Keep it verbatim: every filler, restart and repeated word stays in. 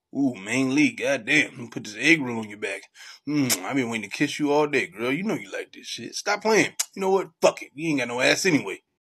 Ooh, mainly, goddamn, put this egg roll on your back. Mm, I've been waiting to kiss you all day, girl. You know you like this shit. Stop playing. You know what? Fuck it. You ain't got no ass anyway.